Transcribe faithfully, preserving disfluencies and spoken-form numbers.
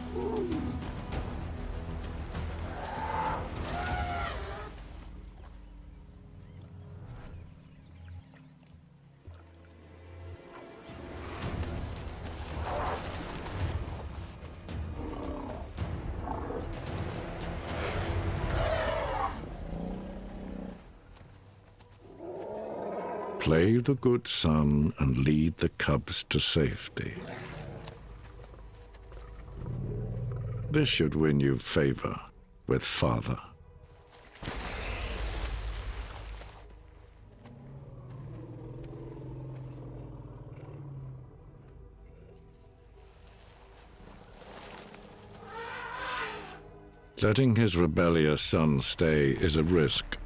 Play the good son and lead the cubs to safety. This should win you favor with Father. Letting his rebellious son stay is a risk